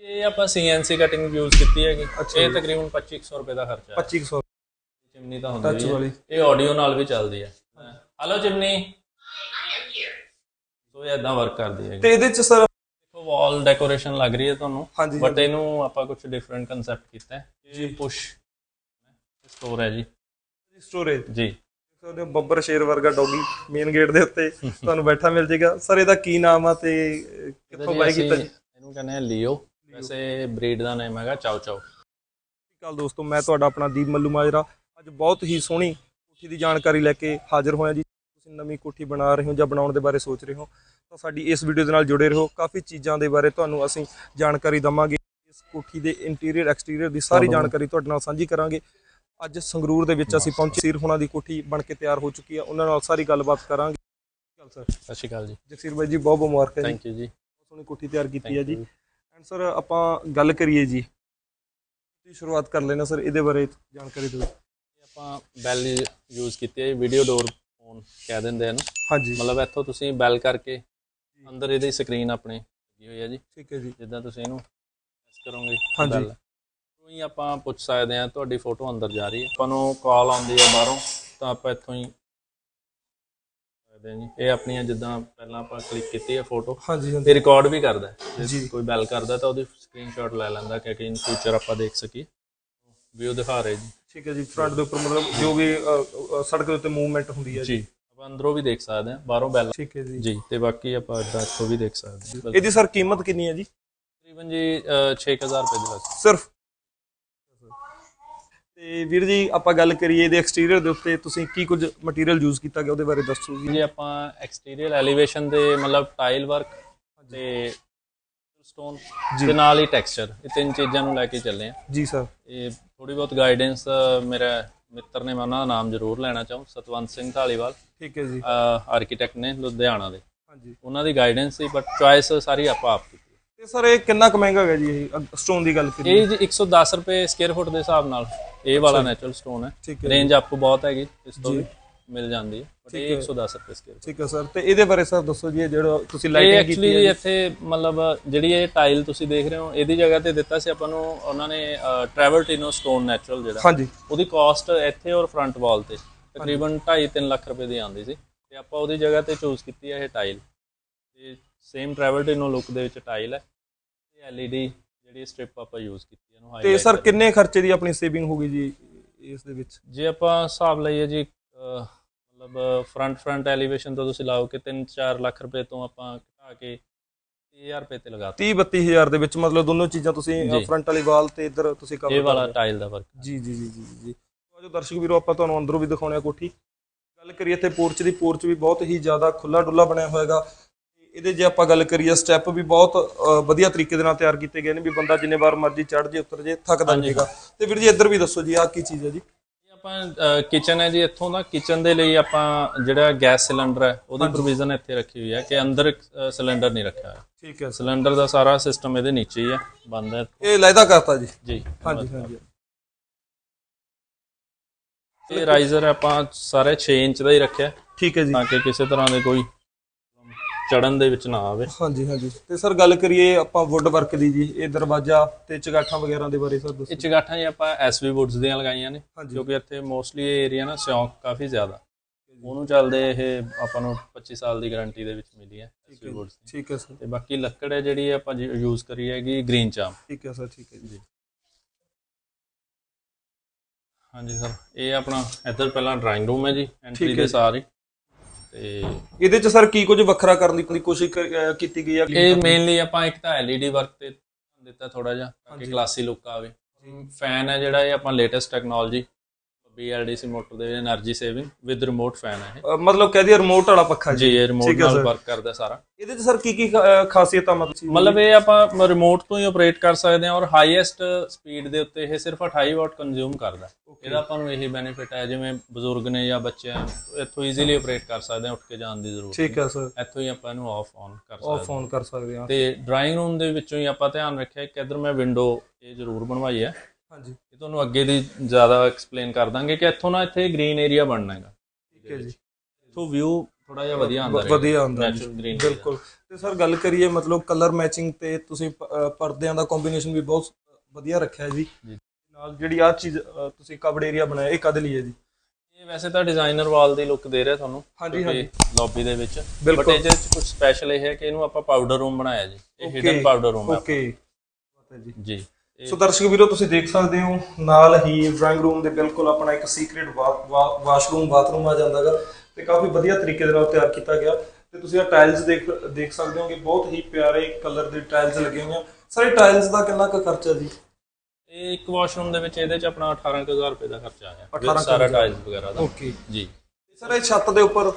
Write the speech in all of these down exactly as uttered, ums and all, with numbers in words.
ये ਆਪਾਂ CNC cutting use ਕੀਤੀ ਹੈਗੀ। ਇਹ ਤਕਰੀਬਨ ਪੱਚੀ ਸੌ ਰੁਪਏ ਦਾ ਖਰਚਾ ਹੈ। ਪੱਚੀ ਸੌ ਚਿਮਨੀ ਤਾਂ ਹੁੰਦੀ ਹੈ, ਇਹ ਆਡੀਓ ਨਾਲ ਵੀ ਚੱਲਦੀ ਹੈ। ਹੈਲੋ ਚਿਮਨੀ, ਸੋ ਇਹ ਇਦਾਂ ਵਰਕ ਕਰਦੀ ਹੈ। ਤੇ ਇਹਦੇ ਚ ਸਰ ਦੇਖੋ ਵਾਲ ਡੈਕੋਰੇਸ਼ਨ ਲੱਗ ਰਹੀ ਹੈ ਤੁਹਾਨੂੰ, ਹਾਂਜੀ, ਬਟ ਇਹਨੂੰ ਆਪਾਂ ਕੁਝ ਡਿਫਰੈਂਟ ਕਨਸੈਪਟ ਕੀਤਾ ਹੈ ਜੀ। ਪੁਸ਼ ਸਟੋਰ ਹੈ ਜੀ, ਸਟੋਰੇਜ ਜੀ। ਉਹਦੇ ਬੱਬਰ ਸ਼ੇਰ ਵਰਗਾ ਡੌਗੀ ਮੇਨ ਗੇਟ ਦੇ ਉੱਤੇ ਤੁਹਾਨੂੰ ਬੈਠਾ ਮਿਲ ਜਾਏਗਾ। ਸਰ ਇਹਦਾ ਕੀ ਨਾਮ ਆ ਤੇ ਕਿੱਥੋਂ ਬਾਈ ਕੀਤਾ ਜੀ? ਇਹਨੂੰ ਕਹਿੰਦੇ ਆ ਲੀਓ, ਵੈਸੇ ਬਰੀਡ ਦਾ ਨਾਮ ਹੈਗਾ ਚਾਓ ਚਾਓ। ਸਤਿ ਸ਼੍ਰੀ ਅਕਾਲ ਦੋਸਤੋ, ਮੈਂ ਤੁਹਾਡਾ ਆਪਣਾ ਦੀਪ ਮੱਲੂ ਮਾਜਰਾ। ਅੱਜ ਬਹੁਤ ਹੀ ਸੋਹਣੀ ਕੋਠੀ ਦੀ ਜਾਣਕਾਰੀ ਲੈ ਕੇ ਹਾਜ਼ਰ ਹੋਇਆ ਜੀ। ਤੁਸੀਂ ਨਵੀਂ ਕੋਠੀ ਬਣਾ ਰਹੇ ਹੋ ਜਾਂ ਬਣਾਉਣ ਦੇ ਬਾਰੇ ਸੋਚ ਰਹੇ ਹੋ ਤਾਂ ਸਾਡੀ ਇਸ ਵੀਡੀਓ ਦੇ ਨਾਲ ਜੁੜੇ ਰਹੋ। ਕਾਫੀ ਚੀਜ਼ਾਂ ਦੇ ਬਾਰੇ ਤੁਹਾਨੂੰ ਅਸੀਂ ਜਾਣਕਾਰੀ ਦਵਾਂਗੇ। ਇਸ ਕੋਠੀ ਦੇ ਇੰਟੀਰੀਅਰ ਐਕਸਟੀਰੀਅਰ ਦੀ ਸਾਰੀ ਜਾਣਕਾਰੀ ਤੁਹਾਡੇ ਨਾਲ ਸਾਂਝੀ ਕਰਾਂਗੇ। ਅੱਜ ਸੰਗਰੂਰ ਦੇ ਵਿੱਚ ਅਸੀਂ ਪਹੁੰਚੇ, ਜਗਸੀਰ ਹੋਣਾ ਦੀ ਕੋਠੀ ਬਣ ਕੇ ਤਿਆਰ ਹੋ ਚੁੱਕੀ ਹੈ, ਉਹਨਾਂ ਨਾਲ ਸਾਰੀ ਗੱਲਬਾਤ ਕਰਾਂਗੇ। ਸਰ ਸਤਿ ਸ਼੍ਰੀ ਅਕਾਲ ਜੀ। ਜਗਸੀਰ ਬਾਈ ਜੀ ਬਹੁਤ ਬਹੁਤ ਮੁਬਾਰਕ ਹੈ। ਥੈਂਕ ਯੂ ਜੀ। ਬਹੁਤ ਸੋਹਣੀ ਕੋਠੀ ਤਿਆਰ ਕੀਤੀ ਹੈ ਜੀ। ਐਂਡ ਸਰ ਆਪਾਂ ਗੱਲ ਕਰੀਏ ਜੀ, ਤੁਸੀਂ ਸ਼ੁਰੂਆਤ ਕਰ ਲੈਣਾ ਸਰ, ਇਹਦੇ ਬਾਰੇ ਜਾਣਕਾਰੀ ਦਿਓ। ਆਪਾਂ ਬੈਲ ਯੂਜ਼ ਕੀਤੀ ਹੈ, ਵੀਡੀਓ ਡੋਰ ਫੋਨ ਕਹਿ ਦਿੰਦੇ ਹਨ। ਹਾਂਜੀ, ਮਤਲਬ ਇੱਥੋਂ ਤੁਸੀਂ ਬੈਲ ਕਰਕੇ ਅੰਦਰ ਇਹਦੀ ਸਕਰੀਨ ਆਪਣੇ ਲੱਗੀ ਹੋਈ ਹੈ ਜੀ। ਠੀਕ ਹੈ ਜੀ। ਜਿੱਦਾਂ ਤੁਸੀਂ ਇਹਨੂੰ ਪ੍ਰੈਸ ਕਰੋਗੇ, ਹਾਂਜੀ, ਹੀ ਆਪਾਂ ਪੁੱਛ ਸਕਦੇ ਹਾਂ ਤੁਹਾਡੀ ਫੋਟੋ ਅੰਦਰ ਜਾ ਰਹੀ ਹੈ, ਆਪਾਂ ਨੂੰ ਕਾਲ ਆਉਂਦੀ ਹੈ ਬਾਹਰੋਂ, ਤਾਂ ਆਪਾਂ ਇੱਥੋਂ ਹੀ ਸਕਦੇ ਹਾਂ ਜੀ। ਇਹ ਆਪਣੀਆਂ ਜਿੱਦਾਂ ਪਹਿਲਾਂ ਆਪਾਂ ਕਲਿੱਕ ਕੀਤੀ ਹੈ ਫੋਟੋ, ਹਾਂਜੀ, ਤੇ ਰਿਕਾਰਡ ਵੀ ਕਰਦਾ ਜੀ। ਕੋਈ ਬੈਲ ਕਰਦਾ ਤਾਂ ਉਹਦੀ ਸਕਰੀਨਸ਼ਾਟ ਲੈ ਲੈਂਦਾ ਕਿ ਇਨ ਫਿਊਚਰ ਆਪਾਂ ਦੇਖ ਸਕੀਏ। ਵੀਡੀਓ ਦਿਖਾ ਰਹੇ ਜੀ। ਠੀਕ ਹੈ ਜੀ। ਫਰੰਟ ਦੇ ਉੱਪਰ ਮਤਲਬ ਜੋ ਵੀ ਸੜਕ ਦੇ ਉੱਤੇ ਮੂਵਮੈਂਟ ਹੁੰਦੀ ਹੈ ਜੀ, ਆਪਾਂ ਅੰਦਰੋਂ ਵੀ ਦੇਖ ਸਕਦੇ ਹਾਂ, ਬਾਹਰੋਂ ਬੈਲ। ਠੀਕ ਹੈ ਜੀ ਜੀ। ਤੇ ਬਾਕੀ ਆਪਾਂ ਇੱਦਾਂ ਇੱਥੋਂ ਵੀ ਦੇਖ ਸਕਦੇ ਹਾਂ। ਇਹਦੀ ਸਰ ਕੀਮਤ ਕਿੰਨੀ ਹੈ ਜੀ? ਤਕਰੀਬਨ ਜੀ ਛੇ ਹਜ਼ਾਰ ਰੁਪਏ ਦੀ ਬਸ ਸਿਰਫ। ਤੇ ਵੀਰ ਜੀ ਆਪਾਂ ਗੱਲ ਕਰੀਏ ਇਹਦੇ ਐਕਸਟੀਰੀਅਰ ਦੇ ਉੱਤੇ ਤੁਸੀਂ ਕੀ ਕੁਝ ਮਟੀਰੀਅਲ ਯੂਜ਼ ਕੀਤਾ ਗਿਆ ਉਹਦੇ ਬਾਰੇ ਦੱਸੋ ਜੀ। ਜੀ ਆਪਾਂ ਐਕਸਟੀਰੀਅਰ ਐਲੀਵੇਸ਼ਨ ਦੇ ਮਤਲਬ ਟਾਈਲ ਵਰਕ ਤੇ ਸਟੋਨ ਦੇ ਨਾਲ ਹੀ ਟੈਕਸਚਰ, ਇਹ ਤਿੰਨ ਚੀਜ਼ਾਂ ਨੂੰ ਲੈ ਕੇ ਚੱਲੇ ਆ ਜੀ ਸਰ। ਇਹ ਥੋੜੀ ਬਹੁਤ ਗਾਈਡੈਂਸ ਮੇਰਾ ਮਿੱਤਰ ਨੇ, ਮੈਂ ਉਹਨਾਂ ਦਾ ਨਾਮ ਜ਼ਰੂਰ ਲੈਣਾ ਚਾਹੂੰ, ਸਤਵੰਤ ਸਿੰਘ ਢਾਲੀਵਾਲ। ਠੀਕ ਹੈ ਜੀ। ਆਰਕੀਟੈਕਟ ਨੇ ਲੁਧਿਆਣਾ ਦੇ, ਹਾਂਜੀ, ਉਹਨਾਂ ਦੀ ਗਾਈਡੈਂਸ ਸੀ, ਬਟ ਚੁਆਇਸ ਸਾਰੀ ਆਪਾਂ ਆਪ ਕੀਤੀ। ਤੇ ਸਰ ਇਹ ਕਿੰਨਾ ਕੁ ਮਹਿੰਗਾ ਹੈਗਾ ਜੀ? ਇਹ ਸਟੋਨ ਦੀ ਗੱਲ ਕਰੀਏ, ਇਹ ਜੀ ਇੱਕ ਸੌ ਦਸ ਰੁਪਏ ਸਕੁਅਰ ਫੁੱਟ ਦੇ ਹਿਸਾਬ ਨਾਲ ਇਹ ਵਾਲਾ ਨੈਚੁਰਲ ਸਟੋਨ ਹੈ। ਰੇਂਜ ਅਪ ਬਹੁਤ ਹੈਗੀ, ਇਸ ਤੋਂ ਵੀ ਮਿਲ ਜਾਂਦੀ ਹੈ, ਬਟ ਇਹ ਇੱਕ ਸੌ ਦਸ ਰੁਪਏ ਸਕੁਅਰ। ਠੀਕ ਹੈ ਸਰ। ਤੇ ਇਹਦੇ ਬਾਰੇ ਸਰ ਦੱਸੋ ਜੀ, ਜਿਹੜਾ ਤੁਸੀਂ ਲਾਈਟਿੰਗ ਕੀਤੀ ਹੈ। ਐਕਚੁਅਲੀ ਇੱਥੇ ਮਤਲਬ ਜਿਹੜੀ ਇਹ ਟਾਈਲ ਤੁਸੀਂ ਦੇਖ ਰਹੇ ਹੋ, ਇਹਦੀ ਜਗ੍ਹਾ ਤੇ ਦਿੱਤਾ ਸੀ ਆਪਾਂ ਨੂੰ ਉਹਨਾਂ ਨੇ ਟ੍ਰੈਵਰਟਿਨੋ ਸਟੋਨ ਨੈਚੁਰਲ ਜਿਹੜਾ, ਹਾਂਜੀ, ਉਹਦੀ ਕਾਸਟ ਇੱਥੇ ਔਰ ਫਰੰਟ ਵਾਲ ਤੇ ਤਕਰੀਬਨ ਢਾਈ ਤਿੰਨ ਲੱਖ ਰੁਪਏ ਦੀ ਆਉਂਦੀ ਸੀ, ਤੇ ਆਪਾਂ ਉਹਦੀ ਜਗ੍ਹਾ ਤੇ ਚੂਜ਼ ਕੀਤੀ ਹੈ ਇਹ ਟਾਈਲ। ਤੇ ਸੇਮ ਟ੍ਰੈਵਰਟਿਨੋ ਲੁੱਕ ਦੇ ਵਿੱਚ ਟਾਈਲ ਹੈ, ਐਲਈਡੀ ਜਿਹੜੀ ਸਟ੍ਰਿਪ ਆਪਾਂ ਯੂਜ਼ ਕੀਤੀ ਇਹਨੂੰ। ਤੇ ਸਰ ਕਿੰਨੇ ਖਰਚੇ ਦੀ ਆਪਣੀ ਸੇਵਿੰਗ ਹੋ ਗਈ ਜੀ ਇਸ ਦੇ ਵਿੱਚ? ਜੇ ਆਪਾਂ ਹਿਸਾਬ ਲਈਏ ਜੀ, ਮਤਲਬ ਫਰੰਟ ਫਰੰਟ ਐਲੀਵੇਸ਼ਨ ਤੋਂ ਤੁਸੀਂ ਲਾਓ ਕਿ ਤਿੰਨ ਚਾਰ ਲੱਖ ਰੁਪਏ ਤੋਂ ਆਪਾਂ ਘਟਾ ਕੇ ਤੀਹ ਹਜ਼ਾਰ ਰੁਪਏ ਤੇ ਲਗਾ ਤੀਹ ਬੱਤੀ ਹਜ਼ਾਰ ਦੇ ਵਿੱਚ ਮਤਲਬ ਦੋਨੋਂ ਚੀਜ਼ਾਂ ਤੁਸੀਂ ਫਰੰਟ ਵਾਲੀ ਵਾਲ ਤੇ ਇੱਧਰ ਤੁਸੀਂ ਕਵਰ ਇਹ ਵਾਲਾ ਟਾਈਲ ਦਾ ਵਰਕ। ਜੀ ਜੀ ਜੀ ਜੀ ਜੀ। ਜੋ ਦਰਸ਼ਕ ਵੀਰੋ ਆਪਾਂ ਤੁਹਾਨੂੰ ਅੰਦਰੋਂ ਵੀ ਦਿਖਾਉਣੇ ਆ ਕੋਠੀ। ਗੱਲ ਕਰੀਏ ਇੱਥੇ ਪੋਰਚ ਦੀ, ਪੋਰਚ ਵੀ ਬਹੁਤ ਹੀ ਜ਼ਿਆਦਾ ਖੁੱਲਾ ਡੁੱਲਾ ਬਣਿਆ ਹੋਏਗਾ। ਇਹਦੇ ਜੇ ਆਪਾਂ ਗੱਲ ਕਰੀਏ ਸਟੈਪ ਵੀ ਬਹੁਤ ਵਧੀਆ ਤਰੀਕੇ ਦੇ ਨਾਲ ਤਿਆਰ ਕੀਤੇ ਗਏ ਨੇ, ਵੀ ਬੰਦਾ ਜਿੰਨੇ ਵਾਰ ਮਰਜ਼ੀ ਚੜ੍ਹ ਜੇ ਉਤਰ ਜੇ ਥੱਕਦਾ ਨਹੀਂ ਹੈਗਾ। ਤੇ ਵੀਰ ਜੀ ਇੱਧਰ ਵੀ ਦੱਸੋ ਜੀ, ਆਹ ਕੀ ਚੀਜ਼ ਹੈ ਜੀ? ਇਹ ਆਪਾਂ ਕਿਚਨ ਹੈ ਜੀ। ਇੱਥੋਂ ਦਾ ਕਿਚਨ ਦੇ ਲਈ ਆਪਾਂ ਜਿਹੜਾ ਗੈਸ ਸਿਲੰਡਰ ਹੈ ਉਹਦੀ ਪ੍ਰੋਵੀਜ਼ਨ ਇੱਥੇ ਰੱਖੀ ਹੋਈ ਹੈ ਕਿ ਅੰਦਰ ਸਿਲੰਡਰ ਨਹੀਂ ਰੱਖਿਆ ਹੈ। ਠੀਕ ਹੈ। ਸਿਲੰਡਰ ਦਾ ਸਾਰਾ ਸਿਸਟਮ ਇਹਦੇ ਨੀਚੇ ਹੀ ਹੈ, ਬੰਦ ਹੈ। ਇਹ ਲਾਇਦਾ ਕਰਤਾ ਜੀ? ਜੀ ਹਾਂਜੀ ਹਾਂਜੀ। ਇਹ ਰਾਈਜ਼ਰ ਆਪਾਂ ਸਾਰੇ ਛੇ ਇੰਚ ਦਾ ਹੀ ਰੱਖਿਆ। ਠੀਕ ਹੈ ਜੀ। ਤਾਂ ਕਿ ਕਿਸੇ ਤਰ੍ਹਾਂ ਦੇ ਕੋਈ ਚੜਨ ਦੇ ਵਿੱਚ ਨਾ ਆਵੇ। ਹਾਂਜੀ ਹਾਂਜੀ। ਤੇ ਸਰ ਗੱਲ ਕਰੀਏ ਆਪਾਂ ਵੁੱਡ ਵਰਕ ਦੀ ਜੀ, ਇਹ ਦਰਵਾਜ਼ਾ ਤੇ ਚਗਾਠਾਂ ਵਗੈਰਾ ਦੇ ਬਾਰੇ ਸਰ ਦੱਸੋ। ਇਹ ਚਗਾਠਾਂ ਜੀ ਆਪਾਂ ਐਸਵੀ ਵੁੱਡਸ ਦੀਆਂ ਲਗਾਈਆਂ ਨੇ, ਕਿਉਂਕਿ ਇੱਥੇ ਮੋਸਟਲੀ ਇਹ ਏਰੀਆ ਨਾ ਸਿਉਂਕ ਕਾਫੀ ਜ਼ਿਆਦਾ, ਉਹਨੂੰ ਚੱਲਦੇ ਇਹ ਆਪਾਂ ਨੂੰ ਪੱਚੀ ਸਾਲ ਦੀ ਗਾਰੰਟੀ ਦੇ ਵਿੱਚ ਮਿਲੀ ਹੈ ਐਸਵੀ ਵੁੱਡਸ ਦੀ। ਠੀਕ ਹੈ ਸਰ। ਤੇ ਬਾਕੀ ਲੱਕੜ ਹੈ ਜਿਹੜੀ ਆਪਾਂ ਯੂਜ਼ ਕਰੀ ਹੈਗੀ ਗ੍ਰੀਨ ਚਾਮ। ਠੀਕ ਹੈ ਸਰ। ਠੀਕ ਹੈ ਜੀ। ਹਾਂਜੀ ਸਰ, ਇਹ ਆਪਣਾ ਇੱਧਰ ਪਹਿਲਾਂ ਡਰਾਇੰਗ ਰੂਮ ਹੈ ਜੀ, ਐਂਟਰੀ ਦੇ ਸਾਰੇ। ਤੇ ਇਹਦੇ ਚ ਸਰ ਕੀ ਕੁਝ ਵੱਖਰਾ ਕਰਨ ਦੀ ਕੋਸ਼ਿਸ਼ ਕੀਤੀ ਗਈ ਹੈ? ਇਹ ਮੇਨਲੀ ਆਪਾਂ ਇੱਕ ਤਾਂ ਐਲਈਡੀ ਵਰਕ ਤੇ ਦਿੱਤਾ ਥੋੜਾ ਜਿਹਾ, ਤਾਂ ਕਿ ਕਲਾਸੀ ਲੁੱਕ ਆਵੇ। ਫੈਨ ਹੈ ਜਿਹੜਾ, ਇਹ ਆਪਾਂ ਲੇਟੈਸਟ ਟੈਕਨੋਲੋਜੀ ਬੀਐਲਡੀਸੀ ਮੋਟਰ ਦੇ energy saving with remote fan ਹੈ ਇਹ। ਮਤਲਬ ਕਹਦੇ ਰਿਮੋਟ ਵਾਲਾ ਪੱਖਾ ਜੀ? ਇਹ ਰਿਮੋਟ ਨਾਲ ਵਰਕ ਕਰਦਾ ਸਾਰਾ। ਇਹਦੇ ਚ ਸਰ ਕੀ ਕੀ ਖਾਸੀਅਤਾਂ ਮਤਲਬ ਮਤਲਬ ਇਹ ਆਪਾਂ ਰਿਮੋਟ ਤੋਂ ਹੀ ਆਪਰੇਟ ਕਰ ਸਕਦੇ ਹਾਂ, ਔਰ ਹਾਈਐਸਟ ਸਪੀਡ ਦੇ ਉੱਤੇ ਇਹ ਸਿਰਫ ਅਠਾਈ ਵਾਟ ਕੰਜ਼ਿਊਮ ਕਰਦਾ। ਇਹਦਾ ਆਪਾਂ ਨੂੰ ਇਹੀ ਬੈਨੀਫਿਟ ਹੈ, ਜਿਵੇਂ ਬਜ਼ੁਰਗ ਨੇ ਜਾਂ ਬੱਚੇ ਇੱਥੋਂ ਈਜ਼ੀਲੀ ਆਪਰੇਟ ਕਰ ਸਕਦੇ ਹਾਂ, ਉੱਠ ਕੇ ਜਾਣ ਦੀ ਜ਼ਰੂਰਤ ਨਹੀਂ। ਠੀਕ ਹੈ ਸਰ। ਇੱਥੋਂ ਹੀ ਆਪਾਂ ਇਹਨੂੰ ਆਫ ਔਨ ਕਰ ਸਕਦੇ ਹਾਂ। ਆਫ ਔਨ ਕਰ ਸਕਦੇ ਹਾਂ। ਤੇ ਡਰਾਇੰਗ ਰੂਮ ਦੇ ਵਿੱਚੋਂ ਹੀ ਆਪਾਂ ਧਿਆਨ ਰੱਖਿਆ ਕਿ ਇੱਧਰ ਮੈਂ ਵਿੰਡੋ ਇਹ ਜ਼ਰੂਰ ਬਣਵਾਈ ਹੈ। ਹਾਂਜੀ। ਇਹ ਤੁਹਾਨੂੰ ਅੱਗੇ ਦੀ ਜ਼ਿਆਦਾ ਐਕਸਪਲੇਨ ਕਰ ਦਾਂਗੇ ਕਿ ਇੱਥੋਂ ਨਾ ਇੱਥੇ ਗ੍ਰੀਨ ਏਰੀਆ ਬਣਨਾ ਹੈਗਾ। ਠੀਕ ਹੈ ਜੀ। ਇੱਥੋਂ ਵਿਊ ਥੋੜਾ ਜਿਹਾ ਵਧੀਆ ਆਉਂਦਾ ਹੈ, ਵਧੀਆ ਆਉਂਦਾ ਨੈਚੁਰਲ ਗ੍ਰੀਨ। ਬਿਲਕੁਲ। ਤੇ ਸਰ ਗੱਲ ਕਰੀਏ ਮਤਲਬ ਕਲਰ ਮੈਚਿੰਗ ਤੇ ਤੁਸੀਂ ਪ- ਅਹ ਪਰਦਿਆਂ ਦਾ ਕੰਬੀਨੇਸ਼ਨ ਵੀ ਬਹੁਤ ਵਧੀਆ ਰੱਖਿਆ ਹੈ ਜੀ। ਜੀ ਨਾਲ ਜਿਹੜੀ ਆਹ ਚੀਜ਼ ਅਹ ਤੁਸੀਂ ਕਬੜ ਏਰੀਆ ਬਣਾਇਆ ਇਹ ਕਦ ਲਈ ਹੈ ਜੀ? ਇਹ ਵੈਸੇ ਤਾਂ ਡਿਜ਼ਾਈਨਰ ਵਾਲ ਦੀ ਲੁੱਕ ਦੇ ਰਿਹਾ ਤੁਹਾਨੂੰ ਹਾਂਜੀ ਹਾਂਜੀ ਲੌਬੀ ਦੇ ਵਿੱਚ, ਬਟ ਬਿਲਕੁਲ। ਇਹਦੇ ਵਿੱਚ ਕੁਝ ਸਪੈਸ਼ਲ ਇਹ ਹੈ ਕਿ ਇਹਨੂੰ ਆਪਾਂ ਪਾਊਡਰ ਰੂਮ ਬਣਾਇਆ ਜੀ। ਇਹ ਹਿਡਨ ਪਾਊਡਰ ਰੂਮ ਹੈ ਓਕੇ ਜੀ ਜੀ। ਸੋ ਦਰਸ਼ਕ ਵੀਰੋ ਤੁਸੀਂ ਦੇਖ ਸਕਦੇ ਹੋ ਨਾਲ ਹੀ ਡਰਾਇੰਗ ਰੂਮ ਦੇ ਬਿਲਕੁਲ ਆਪਣਾ ਇੱਕ ਸੀਕ੍ਰੀਟ ਵਾਸ਼ਰੂਮ ਬਾਥਰੂਮ ਆ ਜਾਂਦਾਗਾ ਤੇ ਕਾਫੀ ਵਧੀਆ ਤਰੀਕੇ ਦੇ ਨਾਲ ਤਿਆਰ ਕੀਤਾ ਗਿਆ। ਤੇ ਤੁਸੀਂ ਆ ਟਾਇਲਸ ਦੇਖ ਦੇਖ ਸਕਦੇ ਹੋਗੇ ਬਹੁਤ ਹੀ ਪਿਆਰੇ ਕਲਰ ਦੇ ਟਾਇਲਸ ਲੱਗੇ ਹੋਏ ਆ। ਸਰ ਇਹ ਟਾਇਲਸ ਦਾ ਕਿੰਨਾ ਕੁ ਖਰਚਾ ਜੀ? ਇਹ ਇੱਕ ਵਾਸ਼ਰੂਮ ਦੇ ਵਿੱਚ ਇਹਦੇ ਚ ਆਪਣਾ ਅਠਾਰਾਂ ਕੁ ਹਜ਼ਾਰ ਰੁਪਏ ਦਾ ਖਰਚਾ ਆਇਆ ਅਠਾਰਾਂ ਕੁ ਸਾਰਾ ਹਜ਼ਾਰ। ਟਾਇਲਸ ਵਗੈਰਾ ਦਾ ਓਕੇ ਜੀ। ਸਰ ਇਹ ਛੱਤ ਦੇ ਉੱਪਰ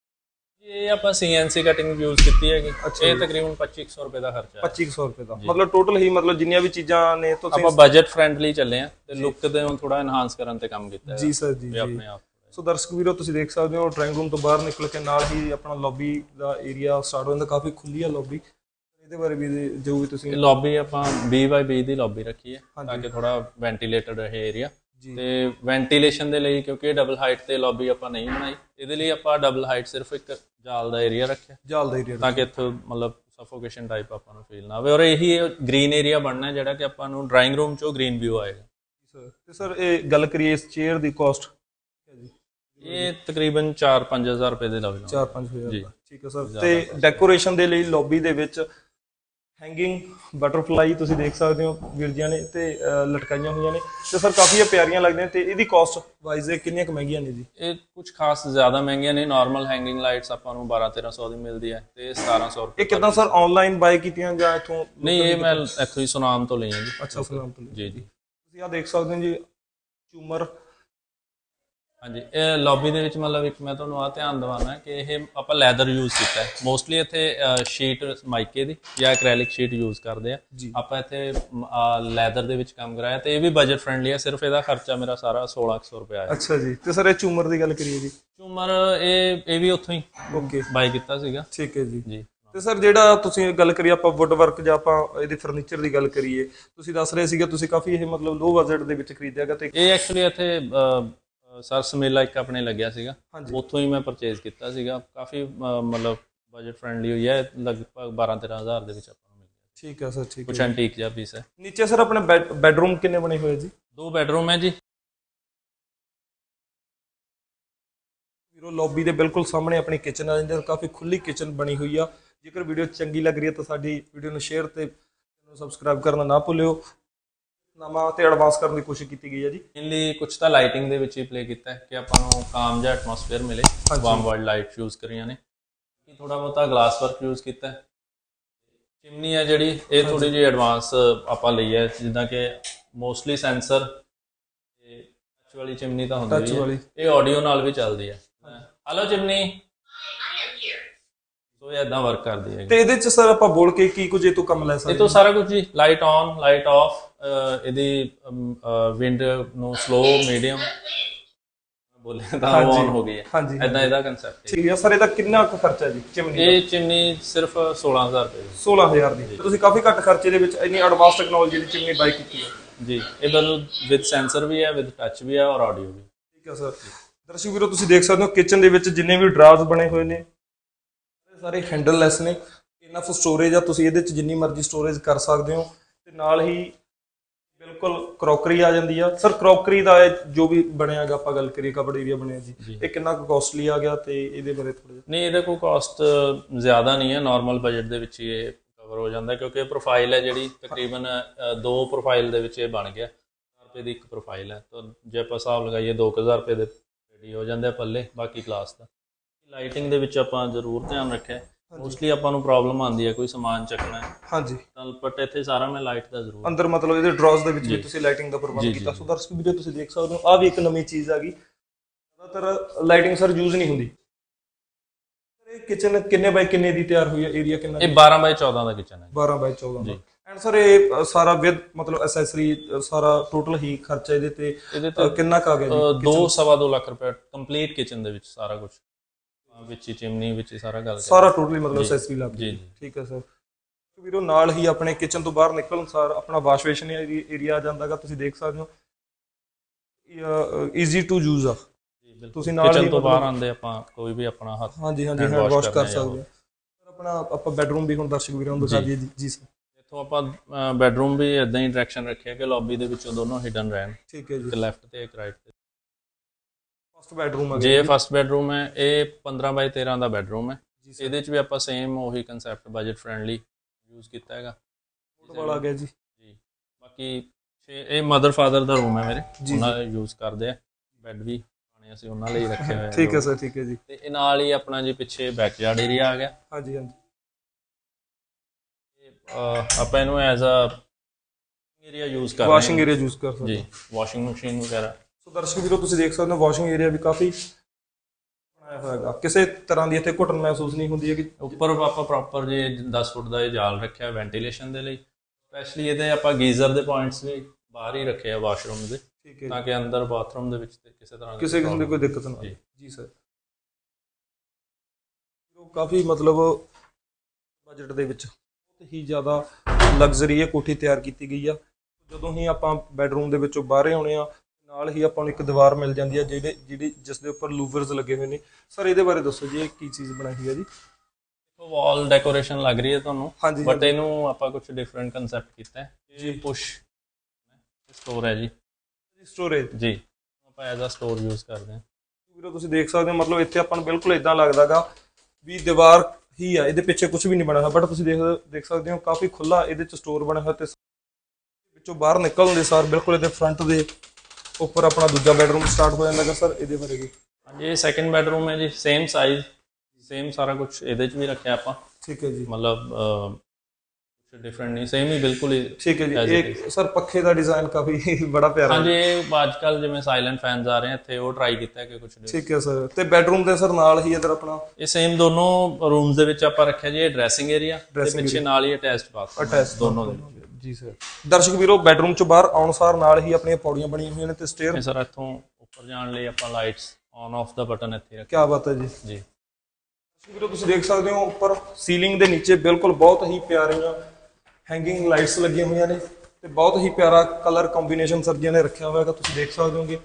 ਇਹ ਆਪਾਂ ਸੀਐਨਸੀ ਕਟਿੰਗ ਯੂਜ਼ ਕੀਤੀ ਹੈਗੀ। ਅੱਛਾ ਇਹ ਜੀ। ਤਕਰੀਬਨ ਪੱਚੀ ਸੌ ਰੁਪਏ ਦਾ ਖਰਚਾ ਹੈ। ਪੱਚੀ ਸੌ ਰੁਪਏ ਦਾ ਮਤਲਬ ਟੋਟਲ ਹੀ ਮਤਲਬ ਜਿੰਨੀਆਂ ਵੀ ਚੀਜ਼ਾਂ ਨੇ ਤੁਸੀਂ ਆਪਾਂ ਬਜਟ ਫ੍ਰੈਂਡਲੀ ਚੱਲੇ ਆ ਤੇ ਲੁੱਕ ਦੇ ਨੂੰ ਥੋੜਾ ਐਨਹਾਂਸ ਕਰਨ ਤੇ ਕੰਮ ਕੀਤਾ ਹੈ ਜੀ ਸਰ ਜੀ ਵੀ ਜੀ। ਆਪਣੇ ਆਪ। ਸੋ ਦਰਸ਼ਕ ਵੀਰੋ ਤੁਸੀਂ ਦੇਖ ਸਕਦੇ ਹੋ ਡਰਾਇੰਗ ਰੂਮ ਤੋਂ ਬਾਹਰ ਨਿਕਲ ਕੇ ਨਾਲ ਹੀ ਆਪਣਾ ਲੌਬੀ ਦਾ ਏਰੀਆ ਸਟਾਰਟ ਹੋ ਜਾਂਦਾ। ਕਾਫੀ ਖੁੱਲੀ ਆ ਲੌਬੀ, ਇਹਦੇ ਬਾਰੇ ਵੀ ਜੋ ਵੀ ਤੁਸੀਂ ਇਹ ਲੌਬੀ ਆਪਾਂ ਵੀਹ ਬਾਈ ਵੀਹ ਦੀ ਲੌਬੀ ਰੱਖੀ ਹੈ ਤਾਂ ਕਿ ਥੋੜਾ ਵੈਂਟੀਲੇਟਡ ਰਹੇ ਏਰੀਆ। ਤੇ ਵੈਂਟੀਲੇਸ਼ਨ ਦੇ ਲਈ ਕਿਉਂਕਿ ਡਬਲ ਹਾਈਟ ਤੇ ਲੌਬੀ ਆਪਾਂ ਨਹੀਂ ਬਣਾਈ, ਇਹਦੇ ਲਈ ਆਪਾਂ ਡਬਲ ਹਾਈਟ ਸਿਰਫ ਇੱਕ ਜਾਲ ਦਾ ਏਰੀਆ ਰੱਖਿਆ ਜਾਲ ਦਾ ਏਰੀਆ ਤਾਂ ਕਿ ਇੱਥੋਂ ਮਤਲਬ ਸਫੋਕੇਸ਼ਨ ਟਾਈਪ ਆਪਾਂ ਨੂੰ ਫੀਲ ਨਾ ਹੋਵੇ। ਔਰ ਇਹੀ ਗ੍ਰੀਨ ਏਰੀਆ ਬਣਨਾ ਜਿਹੜਾ ਕਿ ਆਪਾਂ ਨੂੰ ਡਰਾਇੰਗ ਰੂਮ ਚੋਂ ਗ੍ਰੀਨ ਵਿਊ ਆਏਗਾ। ਤੇ ਸਰ ਇਹ ਗੱਲ ਕਰੀਏ ਇਸ ਚੇਅਰ ਦੀ ਕਾਸਟ ਜੀ? ਇਹ ਤਕਰੀਬਨ ਚਾਰ ਪੰਜ ਹਜ਼ਾਰ ਰੁਪਏ ਦੇ ਲਵੇ ਚਾਰ ਪੰਜ ਹਜ਼ਾਰ ਜੀ। ਦਾ ਠੀਕ ਹੈ ਸਰ। ਤੇ ਡੈਕੋਰੇਸ਼ਨ ਦੇ ਲਈ ਲੌਬੀ ਦੇ ਵਿੱਚ ਹੈਂਗਿੰਗ ਬਟਰਫਲਾਈ ਤੁਸੀਂ ਦੇਖ ਸਕਦੇ ਹੋ ਵੀਰ ਜੀਆਂ ਨੇ ਤੇ ਅਹ, ਲਟਕਾਈਆਂ ਹੋਈਆਂ ਨੇ ਤੇ ਸਰ ਕਾਫੀ ਪਿਆਰੀਆਂ ਲੱਗਦੀਆਂ ਤੇ ਇਹਦੀ ਕਾਸਟ ਵਾਈਜ਼ ਇਹ ਕਿੰਨੀਆਂ ਕੁ ਮਹਿੰਗੀਆਂ ਨੇ ਜੀ? ਇਹ ਕੁਝ ਖਾਸ ਜ਼ਿਆਦਾ ਮਹਿੰਗੀਆਂ ਨਹੀਂ। ਨਾਰਮਲ ਹੈਂਗਿੰਗ ਲਾਈਟਸ ਆਪਾਂ ਨੂੰ ਬਾਰਾਂ ਤੇਰਾਂ ਸੌ ਦੀ ਮਿਲਦੀ ਹੈ ਤੇ ਸਤਾਰਾਂ ਸੌ ਰੁਪਏ। ਇਹ ਕਿੱਦਾਂ ਸਰ ਆਨਲਾਈਨ ਬਾਏ ਕੀਤੀਆਂ ਜਾਂ ਇਥੋਂ? ਨਹੀਂ, ਇਹ ਮੈਂ ਇੱਥੋਂ ਹੀ ਸੁਨਾਮ ਤੋਂ ਲਈਆਂ ਜੀ। ਅੱਛਾ ਸੁਨਾਮ ਤੋਂ ਜੀ ਜੀ। ਤੁਸੀਂ ਆ ਦੇਖ ਸਕਦੇ ਹੋ ਜੀ ਝੂਮਰ। ਹਾਂਜੀ, ਇਹ ਲੌਬੀ ਦੇ ਵਿੱਚ ਮਤਲਬ ਇੱਕ ਮੈਂ ਤੁਹਾਨੂੰ ਆ ਧਿਆਨ ਦਿਵਾਉਣਾ ਕਿ ਇਹ ਆਪਾਂ ਲੈਦਰ ਯੂਜ਼ ਕੀਤਾ ਹੈ ਮੋਸਟਲੀ। ਇੱਥੇ ਸ਼ੀਟ ਮਾਈਕੇ ਦੀ ਜਾਂ ਐਕ੍ਰੈਲਿਕ ਸ਼ੀਟ ਯੂਜ਼ ਕਰਦੇ ਆ ਆਪਾਂ। ਇੱਥੇ ਲੈਦਰ ਦੇ ਵਿੱਚ ਕੰਮ ਕਰਾਇਆ ਤੇ ਇਹ ਵੀ ਬਜਟ ਫ੍ਰੈਂਡਲੀ ਹੈ। ਸਿਰਫ ਇਹਦਾ ਖਰਚਾ ਮੇਰਾ ਸਾਰਾ ਸੋਲਾਂ ਸੌ ਰੁਪਏ ਆਇਆ। ਅੱਛਾ ਜੀ। ਤੇ ਸਰ ਇਹ ਝੂਮਰ ਦੀ ਗੱਲ ਕਰੀਏ ਜੀ? ਝੂਮਰ ਇਹ ਇਹ ਵੀ ਉੱਥੋਂ ਹੀ ਓਕੇ ਬਾਈ ਕੀਤਾ ਸੀਗਾ। ਠੀਕ ਹੈ ਜੀ ਜੀ। ਤੇ ਸਰ ਜਿਹੜਾ ਤੁਸੀਂ ਗੱਲ ਕਰੀਏ ਆਪਾਂ ਵੁੱਡ ਵਰਕ ਜਾਂ ਆਪਾਂ ਇਹਦੇ ਫਰਨੀਚਰ ਦੀ ਗੱਲ ਕਰੀਏ, ਤੁਸੀਂ ਦੱਸ ਰਹੇ ਸੀਗੇ ਤੁਸੀਂ ਕਾਫੀ ਇਹ ਮਤਲਬ ਲੋ ਬਜਟ ਦੇ ਵਿੱਚ ਖਰੀਦਿਆਗਾ ਤੇ ਇਹ ਐਕਚੁਅਲੀ ਇੱਥੇ ਸਰਸ ਮੇਲਾ ਇੱਕ ਆਪਣੇ ਲੱਗਿਆ ਸੀਗਾ, ਉੱਥੋਂ ਹੀ ਮੈਂ ਪਰਚੇਜ਼ ਕੀਤਾ ਸੀਗਾ। ਕਾਫੀ ਮਤਲਬ ਬਜਟ ਫ੍ਰੈਂਡਲੀ ਹੋਈ ਹੈ, ਲਗਭਗ ਬਾਰਾਂ ਤੇਰਾਂ ਹਜ਼ਾਰ ਦੇ ਵਿੱਚ ਆਪਾਂ ਨੂੰ ਮਿਲ ਗਿਆ। ਠੀਕ ਹੈ ਸਰ ਠੀਕ ਹੈ। ਕੁਛ ਐਂਟੀਕ ਜਿਹਾ ਪੀਸ ਹੈ। ਨੀਚੇ ਸਰ ਆਪਣੇ ਬੈਡਰੂਮ ਕਿੰਨੇ ਬਣੇ ਹੋਏ ਜੀ? ਦੋ ਬੈਡਰੂਮ ਹੈ ਜੀ। ਵੀਰੋ ਲੌਬੀ ਦੇ ਬਿਲਕੁਲ ਸਾਹਮਣੇ ਆਪਣੀ ਕਿਚਨ ਆ ਜਾਂਦੀ ਹੈ। ਕਾਫੀ ਖੁੱਲੀ ਕਿਚਨ ਬਣੀ ਹੋਈ ਆ। ਜੇਕਰ ਵੀਡੀਓ ਚੰਗੀ ਲੱਗ ਰਹੀ ਹੈ ਤਾਂ ਸਾਡੀ ਵੀਡੀਓ ਨੂੰ ਸ਼ੇਅਰ ਤੇ ਸਬਸਕ੍ਰਾਈਬ ਕਰਨਾ ਨਾ ਭੁੱਲਿਓ। ਨਵਾਂ ਤੇ ਐਡਵਾਂਸ ਕਰਨ ਦੀ ਕੋਸ਼ਿਸ਼ ਕੀਤੀ ਗਈ ਹੈ ਜੀ। ਮੇਨਲੀ ਕੁਝ ਤਾਂ ਲਾਈਟਿੰਗ ਦੇ ਵਿੱਚ ਹੀ ਪਲੇ ਕੀਤਾ ਹੈ ਕਿ ਆਪਾਂ ਨੂੰ ਕਾਮ ਜਿਹਾ ਐਟਮੋਸਫੇਅਰ ਮਿਲੇ। ਵਾਰਮ ਵਾਈਡ ਲਾਈਟ ਯੂਜ਼ ਕਰੀਆਂ ਨੇ। ਥੋੜਾ ਬਹੁਤਾ ਗਲਾਸ ਵਰਕ ਯੂਜ਼ ਕੀਤਾ ਹੈ। ਚਿਮਨੀ ਹੈ ਜਿਹੜੀ ਇਹ ਥੋੜੀ ਜਿਹੀ ਐਡਵਾਂਸ ਆਪਾਂ ਲਈ ਹੈ, ਜਿੱਦਾਂ ਕਿ ਮੋਸਟਲੀ ਸੈਂਸਰ ਤੇ ਟੱਚ ਵਾਲੀ ਚਿਮਨੀ ਤਾਂ ਹੁੰਦੀ ਹੈ। ਇਹ ਆਡੀਓ ਨਾਲ ਵੀ ਚੱਲਦੀ ਹੈ। ਹਲੋ ਚਿਮਨੀ, ਸੋ ਇਹ ਇਦਾਂ ਵਰਕ ਕਰਦੀ ਹੈ। ਤੇ ਇਹਦੇ ਚ ਸਰ ਆਪਾਂ ਬੋਲ ਕੇ ਕੀ ਕੁਝ ਇਹ ਤੋਂ ਕੰਮ ਲੈ ਸਕਦੇ? ਇਹ ਤੋਂ ਸਾਰਾ ਕੁਝ ਜੀ, ਲਾਈਟ ਔਨ ਲਾਈਟ ਆਫ, ਇਹਦੀ ਵਿੰਡ ਨੂੰ ਸਲੋ ਮੀਡੀਅਮ ਬੋਲੇ ਤਾਂ ਔਨ ਹੋ ਗਈ ਹੈ। ਹਾਂਜੀ ਇਦਾਂ ਇਹਦਾ ਕਨਸੈਪਟ ਠੀਕ ਹੈ ਸਰ। ਇਹਦਾ ਕਿੰਨਾ ਕੁ ਖਰਚਾ ਜੀ ਚਿਮਨੀ? ਇਹ ਚਿਮਨੀ ਸਿਰਫ ਸੋਲਾਂ ਹਜ਼ਾਰ ਰੁਪਏ ਦੀ। ਸੋਲਾਂ ਹਜ਼ਾਰ ਦੀ। ਤੁਸੀਂ ਕਾਫੀ ਘੱਟ ਖਰਚੇ ਦੇ ਵਿੱਚ ਇੰਨੀ ਐਡਵਾਂਸ ਟੈਕਨੋਲੋਜੀ ਦੀ ਚਿਮਨੀ ਬਾਈ ਕੀਤੀ ਹੈ ਜੀ। ਇਹਦਾ ਵਿਦ ਸੈਂਸਰ ਵੀ ਹੈ, ਵਿਦ ਟੱਚ ਵੀ ਹੈ ਔਰ ਆਡੀਓ ਵੀ। ਠੀਕ ਹੈ ਸਰ। ਦਰਸ਼ਕ ਵੀਰੋ ਤੁਸੀਂ ਦੇਖ ਸਕਦੇ ਹੋ ਕਿਚਨ ਦੇ ਵਿੱਚ ਜਿੰਨੇ ਵੀ ਡਰਾਵਰਸ ਬਣੇ ਹੋਏ ਨੇ ਸਾਰੇ ਹੈਂਡਲ ਲੈਸ ਨੇ। ਇਨਫ ਸਟੋਰੇਜ ਆ, ਤੁਸੀਂ ਇਹਦੇ ਚ ਜਿੰਨੀ ਮਰਜ਼ੀ ਸਟੋਰੇਜ ਕਰ ਸਕਦੇ ਹੋ। ਤੇ ਨਾਲ ਹੀ ਬਿਲਕੁਲ ਕਰੋਕਰੀ ਆ ਜਾਂਦੀ ਆ। ਸਰ ਕਰੋਕਰੀ ਦਾ ਜੋ ਵੀ ਬਣਿਆਗਾ ਆਪਾਂ ਗੱਲ ਕਰੀਏ ਕਬੜ ਏਰੀਆ ਬਣਿਆ ਜੀ, ਇਹ ਕਿੰਨਾ ਕੁ ਕਾਸਟਲੀ ਆ ਗਿਆ ਤੇ ਇਹਦੇ ਬਾਰੇ ਥੋੜਾ ਜਿਹਾ? ਨਹੀਂ, ਇਹਦਾ ਕੋਈ ਕਾਸਟ ਜ਼ਿਆਦਾ ਨਹੀਂ ਹੈ। ਨਾਰਮਲ ਬਜਟ ਦੇ ਵਿੱਚ ਹੀ ਇਹ ਕਵਰ ਹੋ ਜਾਂਦਾ ਕਿਉਂਕਿ ਪ੍ਰੋਫਾਈਲ ਹੈ ਜਿਹੜੀ ਤਕਰੀਬਨ ਦੋ ਪ੍ਰੋਫਾਈਲ ਦੇ ਵਿੱਚ ਇਹ ਬਣ ਗਿਆ। ਰੁਪਏ ਦੀ ਇੱਕ ਪ੍ਰੋਫਾਈਲ ਹੈ ਤਾਂ ਜੇ ਆਪਾਂ ਹਿਸਾਬ ਲਗਾਈਏ ਦੋ ਕੁ ਹਜ਼ਾਰ ਰੁਪਏ ਦੇ ਰੈਡੀ ਹੋ ਜਾਂਦੇ ਆ ਪੱਲੇ। ਬਾਕੀ ਕਲਾਸ ਦਾ ਲਾਈਟਿੰਗ ਦੇ ਵਿੱਚ ਆਪਾਂ ਜ਼ਰੂਰ ਧਿਆਨ ਰੱਖਿਆ। ਮੋਸਟਲੀ ਆਪਾਂ ਨੂੰ ਪ੍ਰੋਬਲਮ ਆਉਂਦੀ ਹੈ ਕੋਈ ਸਮਾਨ ਚੱਕਣਾ ਹੈ ਹਾਂਜੀ ਤਾਂ ਬਟ ਇੱਥੇ ਸਾਰਾ ਮੈਂ ਲਾਈਟ ਦਾ ਜ਼ਰੂਰ ਅੰਦਰ ਮਤਲਬ ਇਹਦੇ ਡਰਾਜ਼ ਦੇ ਵਿੱਚ ਵੀ ਤੁਸੀਂ ਲਾਈਟਿੰਗ ਦਾ ਪ੍ਰਬੰਧ ਕੀਤਾ। ਸੋ ਦਰਸ਼ਕ ਵੀਡੀਓ ਤੁਸੀਂ ਦੇਖ ਸਕਦੇ ਹੋ ਆ ਵੀ ਇੱਕ ਨਵੀਂ ਚੀਜ਼ ਆ ਗਈ। ਜ਼ਿਆਦਾਤਰ ਲਾਈਟਿੰਗ ਸਰ ਯੂਜ਼ ਨਹੀਂ ਹੁੰਦੀ। ਇਹ ਕਿਚਨ ਕਿੰਨੇ ਬਾਈ ਕਿੰਨੇ ਦੀ ਤਿਆਰ ਹੋਈ ਹੈ? ਏਰੀਆ ਕਿੰਨਾ? ਇਹ ਬਾਰਾਂ ਬਾਈ ਚੌਦਾਂ ਦਾ ਕਿਚਨ ਹੈ। ਬਾਰਾਂ ਬਾਈ ਚੌਦਾਂ ਦਾ। ਐਂਡ ਸਰ ਇਹ ਸਾਰਾ ਵਿਦ ਮਤਲਬ ਐਕਸੈਸਰੀ ਸਾਰਾ ਟੋਟਲ ਹੀ ਖਰਚਾ ਇਹਦੇ ਤੇ ਇਹਦੇ ਤੇ ਕਿੰਨਾ ਕ ਆ ਗਿਆ ਜੀ? ਦੋ ਸਵਾ ਦੋ ਲੱਖ ਰੁਪਏ ਕੰਪਲੀਟ ਕਿਚਨ ਦੇ ਵਿੱਚ ਸਾਰਾ ਕੁਝ ਵਿੱਚ ਹੀ ਚਿਮਨੀ ਵਿੱਚ ਹੀ ਸਾਰਾ ਗੱਲ ਸਾਰਾ ਟੋਟਲੀ ਮਤਲਬ ਐਕਸੈਸਰੀ ਲੱਗ ਗਈ। ਠੀਕ ਹੈ ਸਰ। ਵੀਰੋ ਨਾਲ ਹੀ ਆਪਣੇ ਕਿਚਨ ਤੋਂ ਬਾਹਰ ਨਿਕਲਣ ਸਾਰ ਆਪਣਾ ਵਾਸ਼ ਬੇਸਿਨ ਏਰੀਆ ਆ ਜਾਂਦਾਗਾ। ਤੁਸੀਂ ਦੇਖ ਸਕਦੇ ਹੋ ਈਜ਼ੀ ਟੂ ਯੂਜ਼ ਆ। ਤੁਸੀਂ ਨਾਲ ਕਿਚਨ ਤੋਂ ਬਾਹਰ ਆਂਦੇ ਆਪਾਂ ਕੋਈ ਵੀ ਆਪਣਾ ਹੱਥ ਹਾਂਜੀ ਹਾਂਜੀ ਹੈਂਡ ਵਾਸ਼ ਕਰ ਸਕਦੇ ਹੋ। ਆਪਣਾ ਆਪਾਂ ਬੈਡਰੂਮ ਵੀ ਹੁਣ ਦਰਸ਼ਕ ਵੀਰਾਂ ਨੂੰ ਦਿਖਾ ਦਈਏ ਜੀ। ਜੀ ਸਰ, ਇੱਥੋਂ ਆਪਾਂ ਬੈਡਰੂਮ ਵੀ ਇਦਾਂ ਹੀ ਡਾਇਰੈਕਸ਼ਨ ਰੱਖਿਆ ਕਿ ਲੌਬੀ ਦੇ ਵਿੱਚੋਂ ਦੋਨੋਂ ਹਿਡਨ ਰਹਿਣ। ਠੀਕ ਹੈ ਜੀ, ਇੱਕ ਲੈਫਟ ਤੇ ਇੱਕ ਰਾਈਟ ਤੇ। ਫਸਟ ਬੈਡਰੂਮ ਆ ਜੀ ਇਹ ਫਸਟ ਬੈਡਰੂਮ ਹੈ। ਇਹ ਪੰਦਰਾਂ ਬਾਈ ਤੇਰਾਂ ਦਾ ਬੈਡਰੂਮ ਹੈ। ਇਹਦੇ ਚ ਵੀ ਆਪਾਂ ਸੇਮ ਉਹੀ ਕਨਸੈਪਟ ਬਜਟ ਫ੍ਰੈਂਡਲੀ ਯੂਜ਼ ਕੀਤਾ ਹੈਗਾ। ਫੁੱਟਬਾਲ ਆ ਗਿਆ ਜੀ। ਜੀ ਬਾਕੀ ਇਹ ਮਦਰ ਫਾਦਰ ਦਾ ਰੂਮ ਹੈ ਮੇਰੇ, ਉਹਨਾਂ ਯੂਜ਼ ਕਰਦੇ ਆ। ਬੈੱਡ ਵੀ ਆਣੇ ਅਸੀਂ ਉਹਨਾਂ ਲਈ ਰੱਖੇ ਹੋਏ ਆ। ਠੀਕ ਹੈ ਸਰ, ਠੀਕ ਹੈ ਜੀ। ਤੇ ਇਹ ਨਾਲ ਹੀ ਆਪਣਾ ਜੀ ਪਿੱਛੇ ਬੈਕਯਾਰਡ ਏਰੀਆ ਆ ਗਿਆ। ਹਾਂਜੀ ਹਾਂਜੀ, ਆਪਾਂ ਇਹਨੂੰ ਐਜ਼ ਅ ਏਰੀਆ ਯੂਜ਼ ਕਰ ਰਹੇ ਹਾਂ। ਵਾਸ਼ਿੰਗ ਏਰੀਆ ਯੂਜ਼ ਕਰ ਸਕਦੇ ਜੀ, ਵਾਸ਼ਿੰਗ ਮਸ਼ੀਨ ਵਗੈਰਾ। ਸੋ ਦਰਸ਼ਕ ਵੀਰੋ ਤੁਸੀਂ ਦੇਖ ਸਕਦੇ ਹੋ ਵਾਸ਼ਿੰਗ ਏਰੀਆ ਵੀ ਕਾਫੀ ਬਣਾਇਆ ਹੋਇਆ ਹੈਗਾ। ਕਿਸੇ ਤਰ੍ਹਾਂ ਦੀ ਇੱਥੇ ਘੁਟਨ ਮਹਿਸੂਸ ਨਹੀਂ ਹੁੰਦੀ ਹੈ ਕਿ ਉੱਪਰ ਆਪਾਂ ਪ੍ਰੋਪਰ ਜੇ ਦਸ ਫੁੱਟ ਦਾ ਇਹ ਜਾਲ ਰੱਖਿਆ ਵੈਂਟੀਲੇਸ਼ਨ ਦੇ ਲਈ। ਸਪੈਸ਼ਲੀ ਇਹਦੇ ਆਪਾਂ ਗੀਜ਼ਰ ਦੇ ਪੁਆਇੰਟਸ ਵੀ ਬਾਹਰ ਹੀ ਰੱਖੇ ਆ ਵਾਸ਼ਰੂਮ ਦੇ, ਠੀਕ ਹੈ, ਤਾਂ ਕਿ ਅੰਦਰ ਬਾਥਰੂਮ ਦੇ ਵਿੱਚ ਤੇ ਕਿਸੇ ਤਰ੍ਹਾਂ ਕਿਸੇ ਕਿਸਮ ਦੀ ਕੋਈ ਦਿੱਕਤ ਨਾ ਆਵੇ। ਜੀ ਸਰ, ਕਾਫੀ ਮਤਲਬ ਬਜਟ ਦੇ ਵਿੱਚ ਬਹੁਤ ਹੀ ਜ਼ਿਆਦਾ ਲਗਜ਼ਰੀ ਇਹ ਕੋਠੀ ਤਿਆਰ ਕੀਤੀ ਗਈ ਆ। ਜਦੋਂ ਹੀ ਆਪਾਂ ਬੈਡਰੂਮ ਦੇ ਵਿੱਚੋਂ ਬਾਹਰ ਆਉਣੇ ਆ, ਨਾਲ ਹੀ ਆਪਾਂ ਨੂੰ ਇੱਕ ਦੀਵਾਰ ਮਿਲ ਜਾਂਦੀ ਹੈ ਜਿਹੜੇ ਜਿਹੜੀ ਜਿਸ ਦੇ ਉੱਪਰ ਲੂਵਰਸ ਲੱਗੇ ਹੋਏ ਨੇ। ਸਰ ਇਹਦੇ ਬਾਰੇ ਦੱਸੋ ਜੀ, ਇਹ ਕੀ ਚੀਜ਼ ਬਣਾਈ ਹੋਈ ਹੈ ਜੀ? ਵਾਲ ਡੈਕੋਰੇਸ਼ਨ ਲੱਗ ਰਹੀ ਹੈ ਤੁਹਾਨੂੰ, ਹਾਂਜੀ, ਬਟ ਇਹਨੂੰ ਆਪਾਂ ਕੁਝ ਡਿਫਰੈਂਟ ਕਨਸੈਪਟ ਕੀਤਾ ਹੈ ਜੀ। ਪੁਸ਼ ਸਟੋਰ ਹੈ ਜੀ, ਸਟੋਰੇਜ ਜੀ, ਆਪਾਂ ਐਜ਼ ਅ ਸਟੋਰ ਯੂਜ਼ ਕਰਦੇ ਹਾਂ। ਵੀਰੋ ਤੁਸੀਂ ਦੇਖ ਸਕਦੇ ਹੋ ਮਤਲਬ ਇੱਥੇ ਆਪਾਂ ਨੂੰ ਬਿਲਕੁਲ ਇਦਾਂ ਲੱਗਦਾਗਾ ਵੀ ਦੀਵਾਰ ਹੀ ਆ, ਇਹਦੇ ਪਿੱਛੇ ਕੁਝ ਵੀ ਨਹੀਂ ਬਣਿਆ ਹੋਇਆ, ਬਟ ਤੁਸੀਂ ਦੇਖ ਦੇਖ ਸਕਦੇ ਹੋ ਕਾਫੀ ਖੁੱਲਾ ਇਹਦੇ ਚ ਸਟੋਰ ਬਣਿਆ ਹੋਇਆ। ਤੇ ਵਿੱਚੋਂ ਬਾਹਰ ਨਿਕਲਣ ਦੇ ਸਾਰ ਬਿਲਕੁਲ ਇਹਦੇ ਫਰੰਟ ਦੇ ਉੱਪਰ ਆਪਣਾ ਦੂਜਾ ਬੈਡਰੂਮ ਸਟਾਰਟ ਹੋ ਜਾਂਦਾ। ਸਰ ਇਹਦੇ ਬਾਰੇ ਵੀ? ਹਾਂਜੀ, ਇਹ ਸੈਕੰਡ ਬੈਡਰੂਮ ਹੈ ਜੀ। ਸੇਮ ਸਾਈਜ਼, ਸੇਮ ਸਾਰਾ ਕੁਝ ਇਹਦੇ 'ਚ ਵੀ ਰੱਖਿਆ ਆਪਾਂ। ਠੀਕ ਹੈ ਜੀ, ਮਤਲਬ ਕੁਝ ਡਿਫਰੈਂਟ ਨਹੀਂ, ਸੇਮ ਹੀ ਬਿਲਕੁਲ ਹੀ। ਠੀਕ ਹੈ ਜੀ। ਇਹ ਸਰ ਪੱਖੇ ਦਾ ਡਿਜ਼ਾਈਨ ਕਾਫੀ ਬੜਾ ਪਿਆਰਾ ਹੈ। ਹਾਂਜੀ, ਇਹ ਅੱਜ ਕੱਲ ਜਿਵੇਂ ਸਾਇਲੈਂਟ ਫੈਨਸ ਆ ਰਹੇ ਆ ਇੱਥੇ, ਉਹ ਟਰਾਈ ਕੀਤਾ ਕਿ ਕੁਝ। ਠੀਕ ਹੈ ਸਰ। ਤੇ ਬੈਡਰੂਮ ਦੇ ਸਰ ਨਾਲ ਹੀ ਇਧਰ ਆਪਣਾ ਇਹ ਸੇਮ ਦੋਨੋਂ ਰੂਮਸ ਦੇ ਵਿੱਚ ਆਪਾਂ ਰੱਖਿਆ ਜੀ। ਇਹ ਡਰੈਸਿੰਗ ਏਰੀਆ ਤੇ ਪਿੱਛੇ ਨਾਲ ਹੀ ਅਟੈਚਡ ਬਾਥਰੂਮ, ਅਟੈਚ ਦੋਨੋਂ ਦੇ। ਜੀ ਸਰ, ਦਰਸ਼ਕ ਵੀਰੋ ਦਰਵਾਜ਼ੇ ਚੋਂ ਬਾਹਰ ਆਉਣ ਸਾਰ ਨਾਲ ਹੀ ਆਪਣੀਆਂ ਪੌੜੀਆਂ ਬਣੀਆਂ ਹੋਈਆਂ ਨੇ ਤੇ ਸਟੇਅਰ। ਸਰ ਇੱਥੋਂ ਉੱਪਰ ਜਾਣ ਲਈ ਆਪਾਂ ਲਾਈਟਸ ਔਨ ਆਫ ਦਾ ਬਟਨ ਇੱਥੇ ਰੱਖਿਆ। ਕੀ ਬਾਤ ਹੈ ਜੀ। ਜੀ ਵੀਰੋ ਤੁਸੀਂ ਦੇਖ ਸਕਦੇ ਹੋ ਉੱਪਰ ਸੀਲਿੰਗ ਦੇ ਨੀਚੇ ਬਿਲਕੁਲ ਬਹੁਤ ਹੀ ਪਿਆਰੀਆਂ ਹੈਂਗਿੰਗ ਲਾਈਟਸ ਲੱਗੀਆਂ ਹੋਈਆਂ ਨੇ ਤੇ ਬਹੁਤ ਹੀ ਪਿਆਰਾ ਕਲਰ ਕੰਬੀਨੇਸ਼ਨ ਸਰਜੀਆਂ ਨੇ ਰੱਖਿਆ ਹੋਇਆ ਹੈਗਾ, ਤੁਸੀਂ ਦੇਖ ਸਕਦੇ ਹੋਗੇ।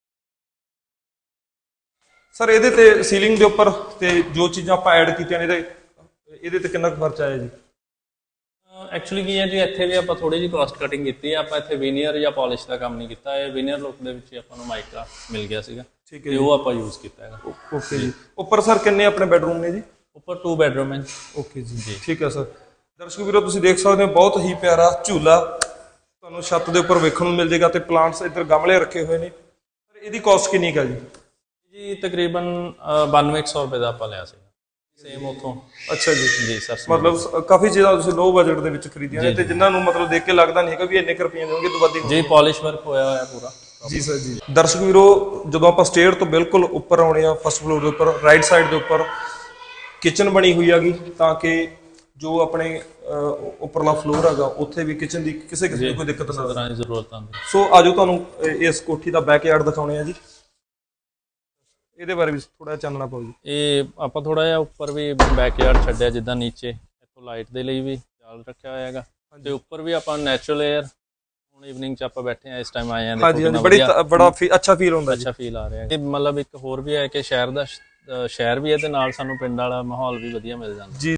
ਸਰ ਇਹਦੇ ਤੇ ਸੀਲਿੰਗ ਦੇ ਉੱਪਰ ਤੇ ਜੋ ਚੀਜ਼ਾਂ ਆਪਾਂ ਐਡ ਕੀਤੀਆਂ ਨੇ ਇਹਦੇ ਇਹਦੇ ਤੇ ਕਿੰਨਾ ਕੁ ਖਰਚਾ ਆਇਆ ਜੀ? ਐਕਚੁਅਲੀ ਕੀ ਹੈ ਜੀ, ਇੱਥੇ ਵੀ ਆਪਾਂ ਥੋੜੀ ਜਿਹੀ ਕਾਸਟ ਕਟਿੰਗ ਕੀਤੀ ਹੈ। ਆਪਾਂ ਇੱਥੇ ਵੀਨੀਅਰ ਜਾਂ ਪਾਲਿਸ਼ ਦਾ ਕੰਮ ਨਹੀਂ ਕੀਤਾ। ਇਹ ਵੀਨੀਅਰ ਲੁੱਕ ਦੇ ਵਿੱਚ ਹੀ ਆਪਾਂ ਨੂੰ ਮਾਈਕਾ ਮਿਲ ਗਿਆ ਸੀਗਾ, ਠੀਕ ਹੈ, ਤੇ ਉਹ ਆਪਾਂ ਯੂਜ਼ ਕੀਤਾ ਹੈਗਾ। ਓਕੇ ਜੀ। ਉੱਪਰ ਸਰ ਕਿੰਨੇ ਆਪਣੇ ਬੈਡਰੂਮ ਨੇ ਜੀ? ਉੱਪਰ ਟੂ ਬੈਡਰੂਮ ਹੈ। ਓਕੇ ਜੀ, ਠੀਕ ਹੈ ਸਰ। ਦਰਸ਼ਕ ਵੀਰੋ ਤੁਸੀਂ ਦੇਖ ਸਕਦੇ ਹੋ ਬਹੁਤ ਹੀ ਪਿਆਰਾ ਝੂਲਾ ਤੁਹਾਨੂੰ ਛੱਤ ਦੇ ਉੱਪਰ ਵੇਖਣ ਨੂੰ ਮਿਲ ਜਾਏਗਾ ਤੇ ਪਲਾਂਟਸ ਇੱਧਰ ਗਮਲੇ ਰੱਖੇ ਹੋਏ ਨੇ। ਸਰ ਇਹਦੀ ਕਾਸਟ ਕਿੰਨੀ ਹੈ ਜੀ? ਜੀ ਤਕਰੀਬਨ ਬਾਨਵੇਂ ਸੌ ਰੁਪਏ ਦਾ ਆਪਾਂ ਲਿਆ ਸੀ ਸੇਮ ਉੱਥੋਂ। ਅੱਛਾ ਜੀ, ਜੀ ਸਰ। ਮਤਲਬ ਕਾਫੀ ਚੀਜ਼ਾਂ ਤੁਸੀਂ ਲੋ ਬਜਟ ਦੇ ਵਿੱਚ ਖਰੀਦੀਆਂ ਨੇ ਤੇ ਜਿਨ੍ਹਾਂ ਨੂੰ ਮਤਲਬ ਦੇਖ ਕੇ ਲੱਗਦਾ ਨਹੀਂ ਹੈਗਾ ਵੀ ਇੰਨੇ ਕੁ ਰੁਪਈਏ ਦੇਣਗੇ ਤੋਂ ਵੱਧ ਹੀ। ਜੀ ਪਾਲਿਸ਼ ਵਰਕ ਹੋਇਆ ਹੋਇਆ ਪੂਰਾ। ਜੀ ਸਰ ਜੀ। ਦਰਸ਼ਕ ਵੀਰੋ ਜਦੋਂ ਆਪਾਂ ਸਟੇਅਰ ਤੋਂ ਬਿਲਕੁਲ ਉੱਪਰ ਆਉਣੇ ਆ, ਫਸਟ ਫਲੋਰ ਦੇ ਉੱਪਰ ਰਾਈਟ ਸਾਈਡ ਦੇ ਉੱਪਰ ਕਿਚਨ ਬਣੀ ਹੋਈ ਹੈਗੀ ਤਾਂ ਕਿ ਜੋ ਆਪਣੇ ਉੱਪਰਲਾ ਫਲੋਰ ਹੈਗਾ ਉੱਥੇ ਵੀ ਕਿਚਨ ਦੀ ਕਿਸੇ ਕਿਸਮ ਦੀ ਕੋਈ ਦਿੱਕਤ ਨਾ ਆਵੇ, ਜ਼ਰੂਰਤ ਆਉਂਦੀ। ਸੋ ਆਜੋ ਤੁਹਾਨੂੰ ਇਸ ਕੋਠੀ ਦਾ ਬੈਕਯਾਰਡ ਦਿਖਾਉਣੇ ਆ ਜੀ। ਇਹਦੇ ਬਾਰੇ ਵੀ ਥੋੜਾ ਚਾਨਣਾ ਪਾਓ ਜੀ। ਇਹ ਆਪਾਂ ਥੋੜਾ ਜਿਹਾ ਉੱਪਰ ਵੀ ਬੈਕਯਾਰਡ ਛੱਡਿਆ, ਜਿੱਦਾਂ ਨੀਚੇ ਇੱਥੋਂ ਲਾਈਟ ਦੇ ਲਈ ਵੀ ਜਾਲ ਰੱਖਿਆ ਹੋਇਆ ਹੈਗਾ ਤੇ ਉੱਪਰ ਵੀ ਆਪਾਂ ਨੈਚੁਰਲ 에ਅਰ। ਹੁਣ ਈਵਨਿੰਗ 'ਚ ਆਪਾਂ ਬੈਠੇ ਆ, ਇਸ ਟਾਈਮ ਆਏ ਆ। ਹਾਂਜੀ ਹਾਂਜੀ, ਬੜੀ ਬੜਾ ਅੱਛਾ ਫੀਲ ਹੁੰਦਾ ਜੀ, ਅੱਛਾ ਫੀਲ ਆ ਰਿਹਾ ਹੈ। ਮਤਲਬ ਇੱਕ ਹੋਰ ਵੀ ਹੈ ਕਿ ਸ਼ਹਿਰ ਦਾ ਸ਼ਹਿਰ ਵੀ ਹੈ ਤੇ ਨਾਲ ਸਾਨੂੰ ਪਿੰਡ ਵਾਲਾ ਮਾਹੌਲ ਵੀ ਵਧੀਆ ਮਿਲ ਜਾਂਦਾ ਜੀ।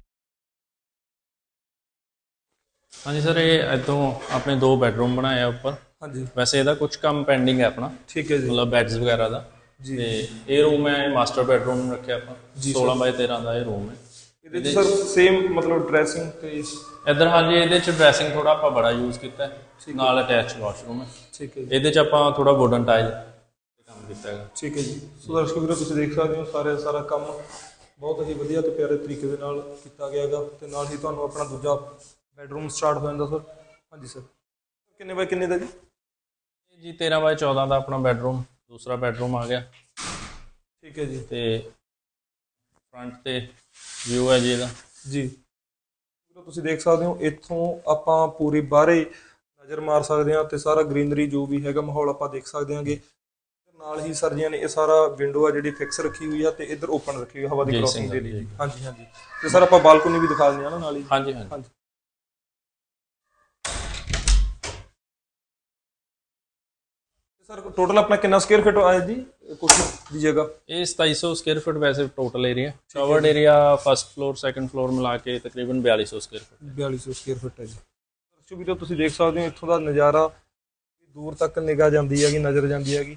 ਹਾਂਜੀ ਸਰ, ਇਹ ਇੱਥੋਂ ਆਪਣੇ ਦੋ ਬੈਡਰੂਮ ਬਣਾਏ ਆ ਉੱਪਰ। ਹਾਂਜੀ, ਵੈਸੇ ਇਹਦਾ ਕੁਝ ਕੰਮ ਪੈਂਡਿੰਗ ਹੈ ਆਪਣਾ। ਠੀਕ ਹੈ ਜੀ, ਮਤਲਬ ਬੈਡਸ ਵਗੈਰਾ ਦਾ ਜੀ। ਤੇ ਇਹ ਰੂਮ ਹੈ, ਮਾਸਟਰ ਬੈਡਰੂਮ ਰੱਖਿਆ ਆਪਾਂ। ਸੋਲਾਂ ਬਾਈ ਤੇਰਾਂ ਦਾ ਇਹ ਰੂਮ ਹੈ। ਇਹਦੇ ਚ ਸਰ ਸੇਮ ਮਤਲਬ ਡਰੈਸਿੰਗ ਤੇ ਇੱਧਰ। ਹਾਂਜੀ, ਇਹਦੇ ਚ ਡਰੈਸਿੰਗ ਥੋੜਾ ਆਪਾਂ ਬੜਾ ਯੂਜ਼ ਕੀਤਾ ਹੈ, ਨਾਲ ਅਟੈਚ ਵਾਸ਼ਰੂਮ ਹੈ। ਠੀਕ ਹੈ, ਇਹਦੇ ਚ ਆਪਾਂ ਥੋੜਾ ਵੁਡਨ ਟਾਈਲ ਤੇ ਕੰਮ ਕੀਤਾ ਹੈਗਾ। ਠੀਕ ਹੈ ਜੀ। ਸੋ ਦਰਸ਼ਕ ਵੀਰੋ ਤੁਸੀਂ ਦੇਖ ਸਕਦੇ ਹੋ ਸਾਰੇ ਸਾਰਾ ਕੰਮ ਬਹੁਤ ਹੀ ਵਧੀਆ ਤੇ ਪਿਆਰੇ ਤਰੀਕੇ ਦੇ ਨਾਲ ਕੀਤਾ ਗਿਆ ਹੈਗਾ ਤੇ ਨਾਲ ਹੀ ਤੁਹਾਨੂੰ ਆਪਣਾ ਦੂਜਾ ਬੈਡਰੂਮ ਸਟਾਰਟ ਹੋ ਜਾਂਦਾ। ਸਰ ਹਾਂਜੀ ਸਰ, ਕਿੰਨੇ ਬਾਈ ਕਿੰਨੇ ਦਾ ਜੀ? ਜੀ ਤੇਰਾਂ ਬਾਈ ਚੌਦਾਂ ਦਾ ਆਪਣਾ ਬੈਡਰੂਮ, ਦੂਸਰਾ ਬੈਡਰੂਮ ਆ ਗਿਆ। ਠੀਕ ਹੈ ਜੀ। ਤੇ ਫਰੰਟ ਤੇ ਵਿਊ ਹੈ ਜੀ ਇਹਦਾ ਜੀ। ਤੁਸੀਂ ਦੇਖ ਸਕਦੇ ਹੋ ਇੱਥੋਂ ਆਪਾਂ ਪੂਰੀ ਬਾਹਰੇ ਨਜ਼ਰ ਮਾਰ ਸਕਦੇ ਹਾਂ ਤੇ ਸਾਰਾ ਗ੍ਰੀਨਰੀ ਜੋ ਵੀ ਹੈਗਾ ਮਾਹੌਲ ਆਪਾਂ ਦੇਖ ਸਕਦੇ ਹਾਂਗੇ। ਨਾਲ ਹੀ ਸਰਜੀਆਂ ਨੇ ਇਹ ਸਾਰਾ ਵਿੰਡੋ ਆ ਜਿਹੜੀ ਫਿਕਸ ਰੱਖੀ ਹੋਈ ਆ ਤੇ ਇੱਧਰ ਓਪਨ ਰੱਖੀ ਹੋਈ ਹਵਾ ਦੀ ਕ੍ਰੋਸਿੰਗ ਦੇ ਲਈ। ਹਾਂਜੀ ਹਾਂਜੀ, ਤੇ ਸਰ ਆਪਾਂ ਬਾਲਕੋਨੀ ਵੀ ਦਿਖਾ ਦਿੰਦੇ ਹਾਂ ਨਾ ਨਾਲ ਹੀ। ਹਾਂਜੀ ਹਾਂਜੀ। ਸਰ ਟੋਟਲ ਆਪਣਾ ਕਿੰਨਾ ਸਕੁਅਰ ਫੀਟ ਆਇਆ ਜੀ ਕੋਠੀ ਦੀ ਜਗ੍ਹਾ? ਇਹ ਸਤਾਈ ਸੌ ਸਕੁਅਰ ਫੁੱਟ ਵੈਸੇ total area, covered area first floor second floor ਮਿਲਾ ਕੇ ਤਕਰੀਬਨ ਬਿਆਲੀ ਸੌ ਸਕੁਅਰ ਫੁੱਟ। ਬਿਆਲੀ ਸੌ ਸਕੁਅਰ ਫੁੱਟ ਹੈ ਜੀ। ਦਰਸ਼ਕ ਵੀਰੋ ਤੁਸੀਂ ਦੇਖ ਸਕਦੇ ਹੋ ਇੱਥੋਂ ਦਾ ਨਜ਼ਾਰਾ, ਦੂਰ ਤੱਕ ਨਿਗਾਹ ਜਾਂਦੀ ਹੈਗੀ, ਨਜ਼ਰ ਜਾਂਦੀ ਹੈਗੀ।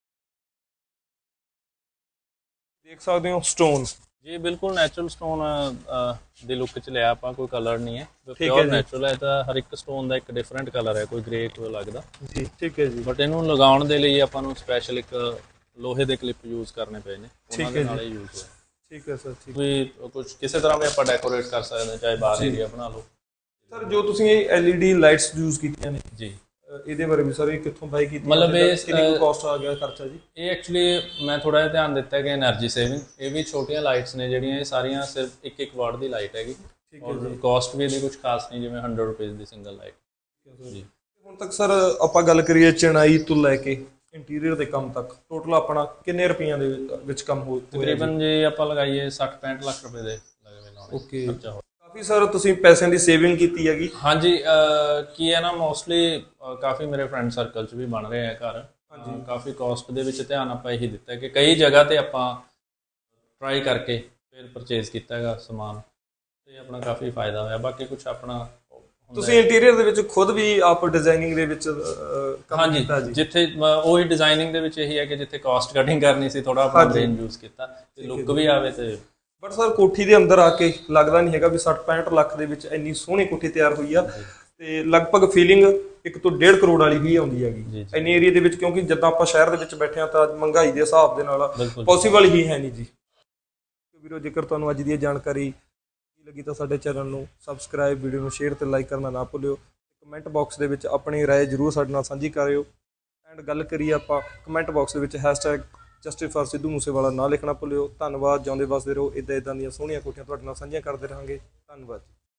ਦੇਖ ਸਕਦੇ ਹੋ ਸਟੋਨ ਜੀ ਬਿਲਕੁਲ ਨੈਚੁਰਲ ਸਟੋਨ ਦੇ ਲੁੱਕ ਚ ਲਿਆ ਆਪਾਂ, ਕੋਈ ਕਲਰ ਨਹੀਂ ਹੈ, ਪਿਓਰ ਨੈਚੁਰਲ ਹੈ। ਤਾਂ ਹਰ ਇੱਕ ਸਟੋਨ ਦਾ ਇੱਕ ਡਿਫਰੈਂਟ ਕਲਰ ਹੈ, ਕੋਈ ਗ੍ਰੇ ਕੋਈ ਲੱਗਦਾ ਜੀ। ਠੀਕ ਹੈ ਜੀ। ਬਟ ਇਹਨੂੰ ਲਗਾਉਣ ਦੇ ਲਈ ਆਪਾਂ ਨੂੰ ਸਪੈਸ਼ਲ ਇੱਕ ਲੋਹੇ ਦੇ ਕਲਿੱਪ ਯੂਜ਼ ਕਰਨੇ ਪਏ ਨੇ, ਉਹਨਾਂ ਦੇ ਨਾਲ ਹੀ ਯੂਜ਼ ਹੋਇਆ। ਠੀਕ ਹੈ ਸਰ। ਠੀਕ ਵੀ ਕੁਝ ਕਿਸੇ ਤਰ੍ਹਾਂ ਵੀ ਆਪਾਂ ਡੈਕੋਰੇਟ ਕਰ ਸਕਦੇ ਹਾਂ, ਚਾਹੇ ਬਾਹਰ ਏਰੀਆ ਬਣਾ ਲਓ। ਸਰ ਜੋ ਤੁਸੀਂ ਇਹ ਐਲਈਡੀ ਲਾਈਟਸ ਯੂਜ਼ ਕੀਤੀਆਂ ਨੇ ਜੀ, ਇਹਦੇ ਬਾਰੇ ਵੀ ਸਰ ਇਹ ਕਿੱਥੋਂ ਬਾਈ ਕੀਤੀ? ਮਤਲਬ ਇਹ ਕਿੰਨੀ ਕਾਸਟ ਆ ਗਿਆ ਖਰਚਾ ਜੀ? ਇਹ ਐਕਚੁਅਲੀ ਮੈਂ ਥੋੜਾ ਜਿਹਾ ਧਿਆਨ ਦਿੱਤਾ ਕਿ ਐਨਰਜੀ ਸੇਵਿੰਗ, ਇਹ ਵੀ ਛੋਟੀਆਂ ਲਾਈਟਸ ਨੇ ਜਿਹੜੀਆਂ, ਇਹ ਸਾਰੀਆਂ ਸਿਰਫ ਇੱਕ ਇੱਕ ਵਾਟ ਦੀ ਲਾਈਟ ਹੈਗੀ। ਔਰ ਕਾਸਟ ਵੀ ਇਹਦੀ ਕੁਝ ਖਾਸ ਨਹੀਂ, ਜਿਵੇਂ ਹੰਡਰਡ ਰੁਪਏ ਦੀ ਸਿੰਗਲ ਲਾਈਟ ਜੀ। ਹੁਣ ਤੱਕ ਸਰ ਆਪਾਂ ਗੱਲ ਕਰੀਏ ਚਿਣਾਈ ਤੋਂ ਲੈ ਕੇ ਇੰਟੀਰੀਅਰ ਦੇ ਕੰਮ ਤੱਕ, ਟੋਟਲ ਆਪਣਾ ਕਿੰਨੇ ਰੁਪਈਆਂ ਦੇ ਵਿੱਚ ਕੰਮ ਹੋ ਤਕਰੀਬਨ ਜੇ ਆਪਾਂ ਲਗਾਈਏ ਸੱਠ ਪੈਂਹਠ ਲੱਖ ਰੁਪਏ ਦੇ ਲਗਵੇਂ ਲਾਉਣੇ ਓਕੇ। ਖਰਚਾ ਹੋ। ਕਾਫੀ ਸਰ ਤੁਸੀਂ ਪੈਸਿਆਂ ਦੀ ਸੇਵਿੰਗ ਕੀਤੀ ਹੈਗੀ। ਹਾਂਜੀ, ਕੀ ਹੈ ਨਾ, ਮੋਸਟਲੀ ਕਾਫੀ ਮੇਰੇ ਫਰੈਂਡ ਸਰਕਲ 'ਚ ਵੀ ਬਣ ਰਹੇ ਆ ਘਰ। ਹਾਂਜੀ, ਕਾਫੀ ਕਾਸਟ ਦੇ ਵਿੱਚ ਧਿਆਨ ਆਪਾਂ ਇਹੀ ਦਿੱਤਾ ਕਿ ਕਈ ਜਗ੍ਹਾ ਤੇ ਆਪਾਂ ਟਰਾਈ ਕਰਕੇ ਫਿਰ ਪਰਚੇਜ਼ ਕੀਤਾ ਹੈਗਾ ਸਮਾਨ, ਤੇ ਆਪਣਾ ਕਾਫੀ ਫਾਇਦਾ ਹੋਇਆ। ਬਾਕੀ ਕੁਝ ਆਪਣਾ ਤੁਸੀਂ ਇੰਟੀਰੀਅਰ ਦੇ ਵਿੱਚ ਖੁਦ ਵੀ ਆਪ ਡਿਜ਼ਾਈਨਿੰਗ ਦੇ ਵਿੱਚ ਕੰਮ ਕੀਤਾ ਜੀ? ਜਿੱਥੇ ਉਹੀ ਡਿਜ਼ਾਈਨਿੰਗ ਦੇ ਵਿੱਚ ਇਹੀ ਹੈ ਕਿ ਜਿੱਥੇ ਕਾਸਟ ਕਟਿੰਗ ਕਰਨੀ ਸੀ, ਥੋੜਾ ਆਪਣਾ ਬ੍ਰੇਨ ਯੂਜ਼ ਕੀਤਾ ਤੇ ਲੁੱਕ ਵੀ ਆਵੇ। ਤੇ ਬਟ ਸਰ ਕੋਠੀ ਦੇ ਅੰਦਰ ਆ ਕੇ ਲੱਗਦਾ ਨਹੀਂ ਹੈਗਾ ਵੀ ਸੱਠ ਪੈਂਹਠ ਲੱਖ ਦੇ ਵਿੱਚ ਇੰਨੀ ਸੋਹਣੀ ਕੋਠੀ ਤਿਆਰ ਹੋਈ ਆ, ਤੇ ਲਗਭਗ ਫੀਲਿੰਗ ਇੱਕ ਤੋਂ ਡੇਢ ਕਰੋੜ ਵਾਲੀ ਹੀ ਆਉਂਦੀ ਹੈਗੀ ਇੰਨੀ ਏਰੀਆ ਦੇ ਵਿੱਚ, ਕਿਉਂਕਿ ਜਿੱਦਾਂ ਆਪਾਂ ਸ਼ਹਿਰ ਦੇ ਵਿੱਚ ਬੈਠੇ ਆ ਤਾਂ ਮਹਿੰਗਾਈ ਦੇ ਹਿਸਾਬ ਦੇ ਨਾਲ ਪੋਸੀਬਲ ਹੀ ਹੈ ਨਹੀਂ ਜੀ। ਵੀਰੋ ਜੇਕਰ ਤੁਹਾਨੂੰ ਅੱਜ ਦੀ ਇਹ ਜਾਣਕਾਰੀ ਲੱਗੀ ਤਾਂ ਸਾਡੇ ਚੈਨਲ ਨੂੰ ਸਬਸਕ੍ਰਾਈਬ, ਵੀਡੀਓ ਨੂੰ ਸ਼ੇਅਰ ਤੇ ਲਾਈਕ ਕਰਨਾ ਨਾ ਭੁੱਲਿਓ। ਕਮੈਂਟ ਬਾਕਸ ਦੇ ਵਿੱਚ ਆਪਣੀ ਰਾਏ ਜ਼ਰੂਰ ਸਾਡੇ ਨਾਲ ਸਾਂਝੀ ਕਰਿਓ। ਐਂਡ ਗੱਲ ਕਰੀਏ ਆਪਾਂ ਕਮੈਂਟ ਬਾਕਸ ਦੇ ਵਿੱਚ hashtag justice for Sidhu Moosewala ਨਾ ਲਿਖਣਾ ਭੁੱਲਿਓ। ਧੰਨਵਾਦ। ਜਿਉਂਦੇ ਵਸਦੇ ਰਹੋ। ਇੱਦਾਂ ਇੱਦਾਂ ਦੀਆਂ ਸੋਹਣੀਆਂ ਕੋਠੀਆਂ ਤੁਹਾਡੇ ਨਾਲ ਸਾਂਝੀਆਂ ਕਰਦੇ ਰਹਾਂਗੇ। ਧੰਨਵਾਦ।